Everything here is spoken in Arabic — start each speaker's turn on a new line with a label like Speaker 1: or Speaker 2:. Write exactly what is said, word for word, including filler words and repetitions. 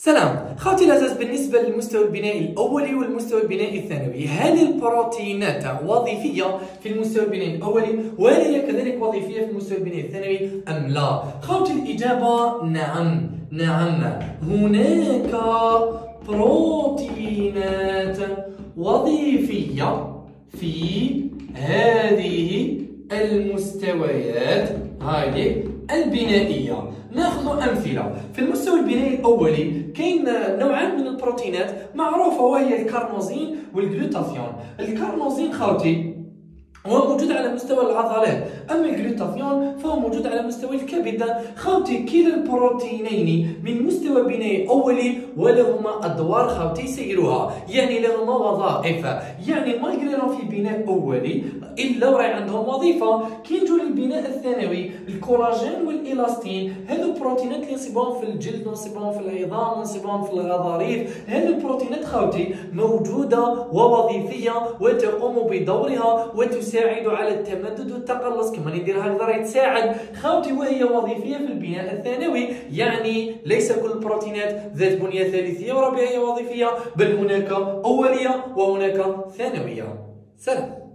Speaker 1: سلام خوتي الأعزاء. بالنسبة للمستوى البنائي الأولي والمستوى البنائي الثانوي، هل البروتينات وظيفية في المستوى البنائي الأولي وهل هي كذلك وظيفية في المستوى البنائي الثانوي أم لا؟ خوتي الإجابة نعم نعم، هناك بروتينات وظيفية في هذه المستويات هذه البنائية. ناخذ أمثلة. في المستوى البنائي الأولي كاين نوعان من البروتينات معروفة وهي الكارنوزين والجلوتاثيون. الكارنوزين خوتي هو موجود على مستوى العضلات، اما الجلوتاثيون فهو موجود على مستوى الكبد. خوتي كلا البروتينين من مستوى بنائي اولي ولهما ادوار خوتي يسيروها، يعني لهما وظائف، يعني ما يقدروا في بناء اولي الا وراي عندهم وظيفه. كي نجوا للبناء الثانوي الكولاجين والالاستين، هذو البروتينات اللي نصيبوهم في الجلد ونصيبوهم في العظام ونصيبوهم في الغضاريف، هذو البروتينات خوتي موجوده ووظيفيه وتقوم بدورها وتساعد تساعد على التمدد والتقلص. كما ندير هكذا راهي تساعد خوتي وهي وظيفيه في البناء الثانوي، يعني ليس كل البروتينات ذات بنيه ثالثيه ورباعيه وظيفيه، بل هناك اوليه وهناك ثانويه. سلام.